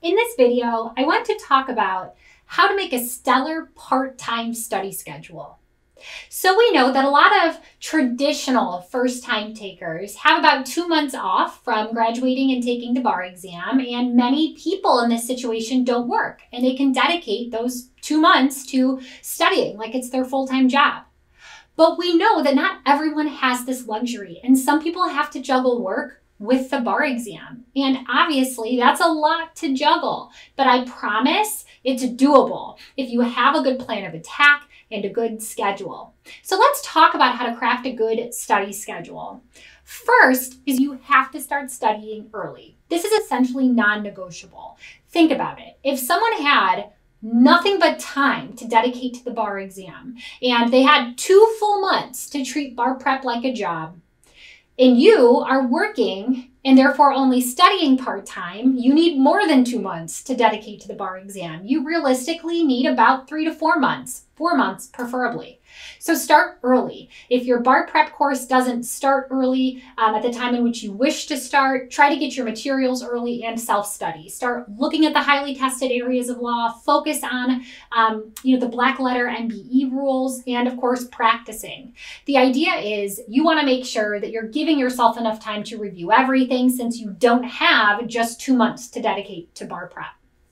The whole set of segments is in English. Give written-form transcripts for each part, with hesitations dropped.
In this video, I want to talk about how to make a stellar part-time study schedule. So we know that a lot of traditional first-time takers have about 2 months off from graduating and taking the bar exam, and many people in this situation don't work, and they can dedicate those 2 months to studying like it's their full-time job. But we know that not everyone has this luxury, and some people have to juggle work with the bar exam. And obviously that's a lot to juggle, but I promise it's doable if you have a good plan of attack and a good schedule. So let's talk about how to craft a good study schedule. First is you have to start studying early. This is essentially non-negotiable. Think about it. If someone had nothing but time to dedicate to the bar exam and they had 2 full months to treat bar prep like a job, and you are working and therefore only studying part-time, you need more than 2 months to dedicate to the bar exam. You realistically need about 3 to 4 months, 4 months preferably. So start early. If your bar prep course doesn't start early at the time in which you wish to start, try to get your materials early and self-study. Start looking at the highly tested areas of law, focus on the black letter MBE rules, and of course practicing. The idea is you want to make sure that you're giving yourself enough time to review everything, since you don't have just 2 months to dedicate to bar prep.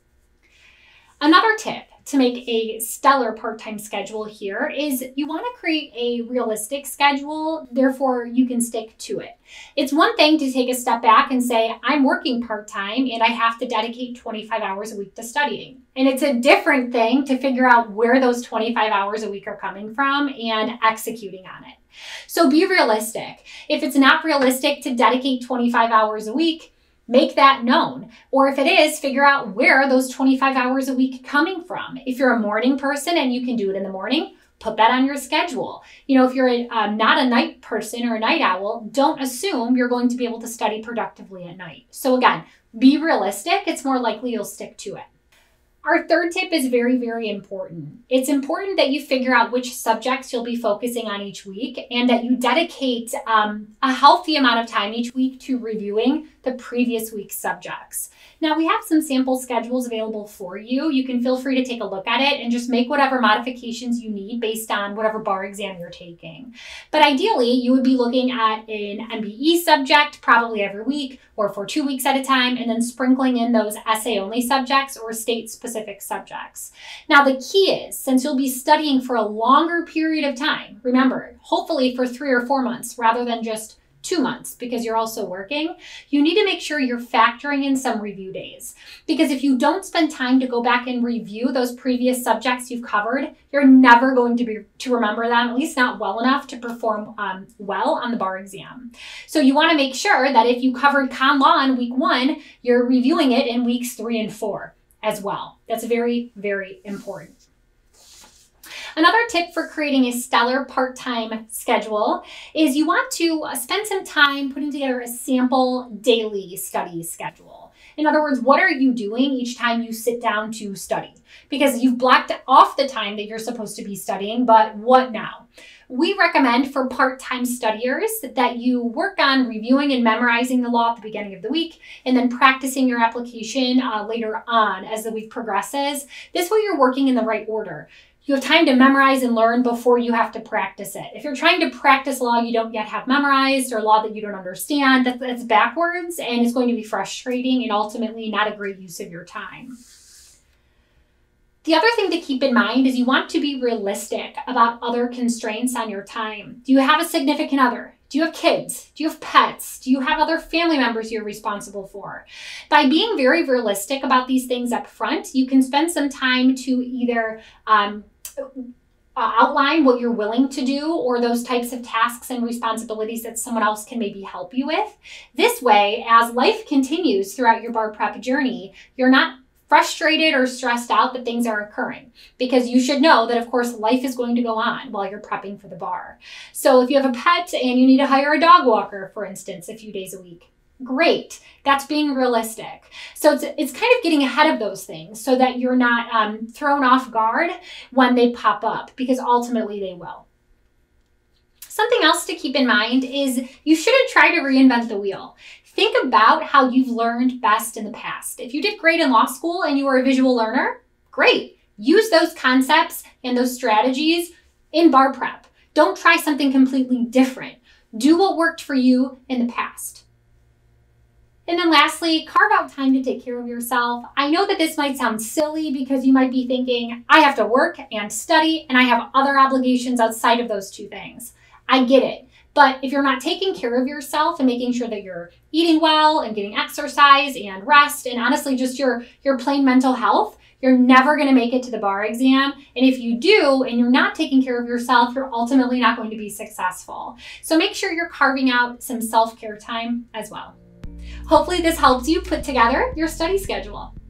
Another tip to make a stellar part-time schedule here is you want to create a realistic schedule, therefore you can stick to it. It's one thing to take a step back and say, I'm working part-time and I have to dedicate 25 hours a week to studying. And it's a different thing to figure out where those 25 hours a week are coming from and executing on it. So be realistic. If it's not realistic to dedicate 25 hours a week, make that known. Or if it is, figure out where those 25 hours a week coming from. If you're a morning person and you can do it in the morning, put that on your schedule. If you're not a night person or a night owl, don't assume you're going to be able to study productively at night. So again, be realistic. It's more likely you'll stick to it. Our third tip is very, very important. It's important that you figure out which subjects you'll be focusing on each week and that you dedicate a healthy amount of time each week to reviewing the previous week's subjects. Now, we have some sample schedules available for you. You can feel free to take a look at it and just make whatever modifications you need based on whatever bar exam you're taking. But ideally, you would be looking at an MBE subject probably every week or for 2 weeks at a time, and then sprinkling in those essay-only subjects or state-specific subjects. Now, the key is, since you'll be studying for a longer period of time, remember, hopefully for 3 or 4 months rather than just 2 months because you're also working, you need to make sure you're factoring in some review days. Because if you don't spend time to go back and review those previous subjects you've covered, you're never going to remember them, at least not well enough to perform well on the bar exam. So you want to make sure that if you covered con law in week 1, you're reviewing it in weeks 3 and 4 as well. That's very, very important. Another tip for creating a stellar part-time schedule is you want to spend some time putting together a sample daily study schedule. In other words, what are you doing each time you sit down to study? Because you've blocked off the time that you're supposed to be studying, but what now? We recommend for part-time studiers that you work on reviewing and memorizing the law at the beginning of the week and then practicing your application later on as the week progresses. This way you're working in the right order. You have time to memorize and learn before you have to practice it. If you're trying to practice law you don't yet have memorized or law that you don't understand, that's backwards and it's going to be frustrating and ultimately not a great use of your time. The other thing to keep in mind is you want to be realistic about other constraints on your time. Do you have a significant other? Do you have kids? Do you have pets? Do you have other family members you're responsible for? By being very realistic about these things up front, you can spend some time to either outline what you're willing to do or those types of tasks and responsibilities that someone else can maybe help you with. This way, as life continues throughout your bar prep journey, you're not frustrated or stressed out that things are occurring, because you should know that, of course, life is going to go on while you're prepping for the bar. So if you have a pet and you need to hire a dog walker, for instance, a few days a week, great. That's being realistic. So it's kind of getting ahead of those things so that you're not thrown off guard when they pop up, because ultimately they will. Something else to keep in mind is you shouldn't try to reinvent the wheel. Think about how you've learned best in the past. If you did great in law school and you were a visual learner, great. Use those concepts and those strategies in bar prep. Don't try something completely different. Do what worked for you in the past. And then lastly, carve out time to take care of yourself. I know that this might sound silly because you might be thinking, I have to work and study and I have other obligations outside of those two things. I get it. But if you're not taking care of yourself and making sure that you're eating well and getting exercise and rest and honestly just your plain mental health, you're never going to make it to the bar exam. And if you do and you're not taking care of yourself, you're ultimately not going to be successful. So make sure you're carving out some self-care time as well. Hopefully this helps you put together your study schedule.